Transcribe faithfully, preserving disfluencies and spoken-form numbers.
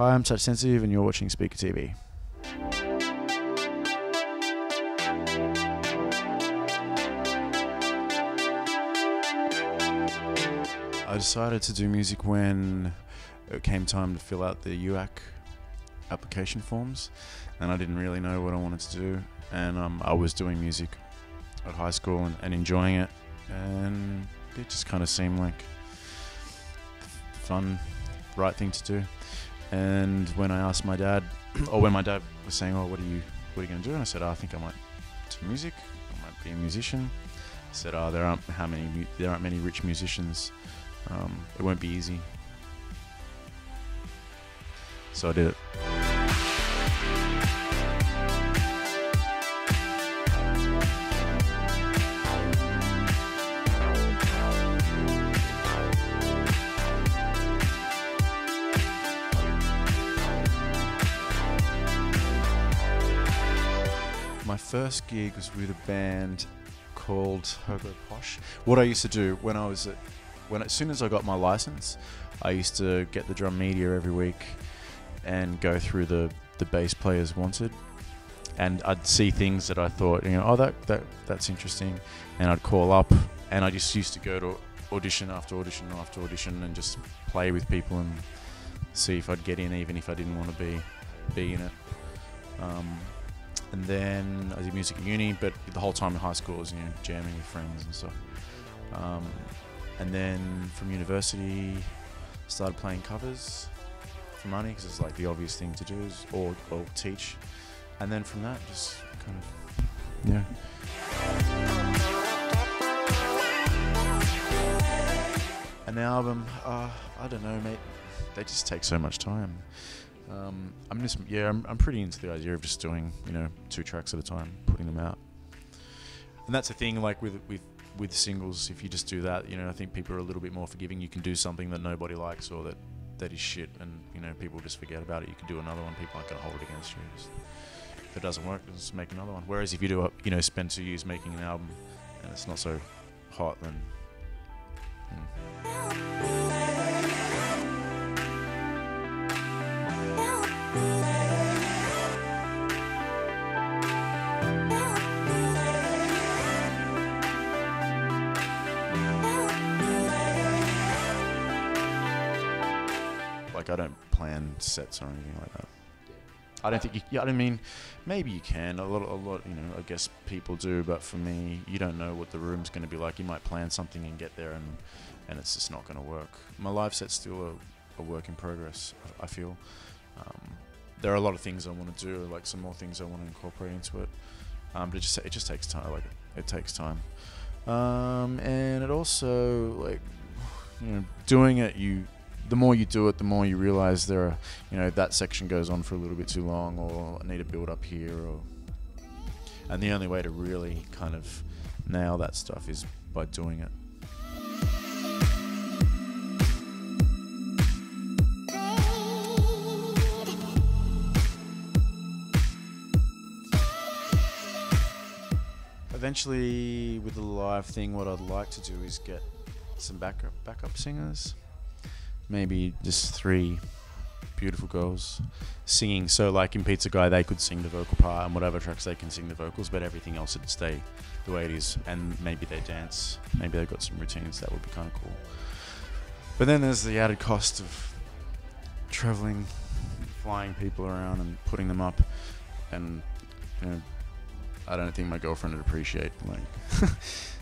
Hi, I'm Touch Sensitive and you're watching Speaker T V. I decided to do music when it came time to fill out the U A C application forms, and I didn't really know what I wanted to do, and um, I was doing music at high school and, and enjoying it, and it just kind of seemed like a fun, right thing to do. And when I asked my dad, or when my dad was saying, "Oh, what are you, what are you going to do?" and I said, oh, "I think I might do music. I might be a musician." He said, "Oh, there aren't how many mu there aren't many rich musicians. Um, it won't be easy." So I did it. My first gig was with a band called Hobo Posh. What I used to do when I was at, when as soon as I got my license, I used to get the drum media every week and go through the the bass players wanted, and I'd see things that I thought, you know, oh that that that's interesting, and I'd call up, and I just used to go to audition after audition after audition and just play with people and see if I'd get in, even if I didn't want to be be in it. Um, And then I did music at uni, but the whole time in high school I was, you know, jamming with friends and stuff. Um, and then from university, started playing covers for money because it's like the obvious thing to do, is, or, or teach. And then from that, just kind of, yeah. An album, uh, I don't know, mate. They just take so much time. Um, I'm just, yeah, I'm, I'm pretty into the idea of just doing, you know, two tracks at a time, putting them out. And that's the thing, like with with with singles, if you just do that, you know, I think people are a little bit more forgiving. You can do something that nobody likes or that that is shit, and you know, people just forget about it. You can do another one, people aren't going to hold it against you. Just, if it doesn't work, just make another one. Whereas if you do, a, you know, spend two years making an album and it's not so hot, then. Hmm. Like, I don't plan sets or anything like that. I don't think you, yeah, I mean, maybe you can, a lot, a lot, you know, I guess people do, but for me, you don't know what the room's going to be like. You might plan something and get there and, and it's just not going to work. My live set's still a, a work in progress, I feel. Um, there are a lot of things I want to do, like some more things I want to incorporate into it, um, but it just, it just takes time, like, it takes time. Um, and it also, like, you know, doing it, you, the more you do it, the more you realize there are, you know, that section goes on for a little bit too long, or I need to build up here, or, and the only way to really kind of nail that stuff is by doing it. Eventually, with the live thing, what I'd like to do is get some backup backup singers. Maybe just three beautiful girls singing. So like in Pizza Guy, they could sing the vocal part, and whatever tracks they can sing the vocals, but everything else would stay the way it is. And maybe they dance. Maybe they've got some routines. That would be kind of cool. But then there's the added cost of traveling, flying people around and putting them up. And, you know, I don't think my girlfriend would appreciate, like,